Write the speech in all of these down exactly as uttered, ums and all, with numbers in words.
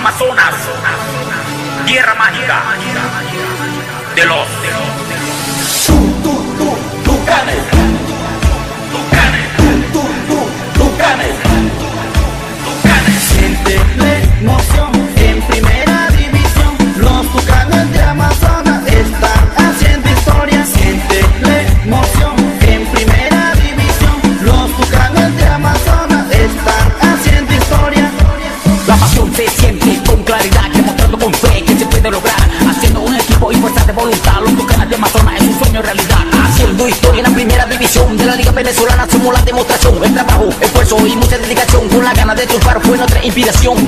Amazonas, tierra mágica de los Tucanes, Tucanes, Tucanes, Tucanes. siente la emoción en primera división. Los Tucanes de Amazonas están haciendo historia. Siente la emoción en primera división. Los Tucanes de Amazonas están haciendo historia. La pasión se siente con claridad, demostrando con fe que se puede lograr, haciendo un equipo y fuerza de voluntad. Los Tucanes de Amazonas es un sueño realidad, haciendo historia en la primera división de la Liga Venezolana. Somos la demostración, el trabajo, esfuerzo y mucha dedicación, con la gana de triunfar fue nuestra inspiración.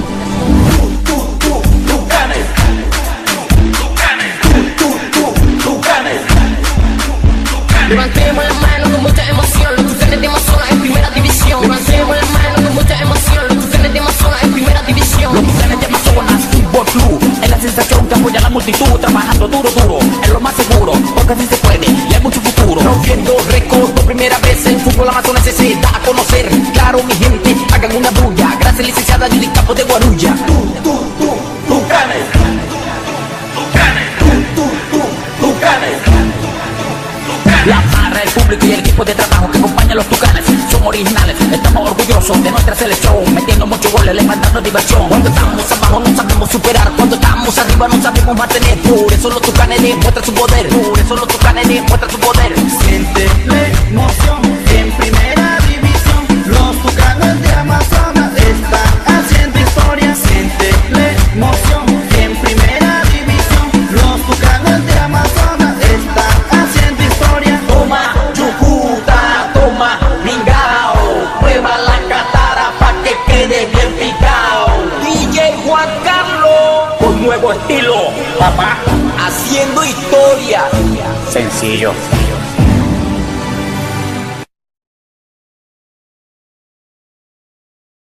Tucanes, Tucanes, Tucanes, Levantemos las manos con mucha emoción, los Tucanes de Amazonas en primera división. Levantemos las manos con mucha emoción, los Tucanes de Amazonas en primera división. Los Tucanes de Amazonas Fútbol Club es la sensación que apoya a la multitud, trabajando duro, duro, es lo más seguro, porque así se puede y hay mucho futuro. Rompiendo récords por primera vez en fútbol Amazonas se da a conocer. Claro, mi gente, hagan una bulla. Gracias, licenciada Judy Campos de Guarulla. Tucanes, Tucanes, Tucanes. La barra, el público y el equipo de trabajo que acompaña a los Tucanes son originales. Estamos orgullosos de nuestra selección, metiendo muchos goles, levantando diversión. Cuando estamos abajo no sabemos superar, cuando estamos arriba no sabemos mantener. Por eso los Tucanes demuestran su poder, por eso los Tucanes demuestran su poder. Siente la emoción en primera división. Los Tucanes de Amazonas están haciendo historia. Siente la emoción en primera división. Los Tucanes de Amazonas están haciendo historia. Toma, Yucuta, toma, Mingao, prueba la catara pa' que quede bien picao. D J Juan Carlos, con nuevo estilo, papá, haciendo historia. sencillo.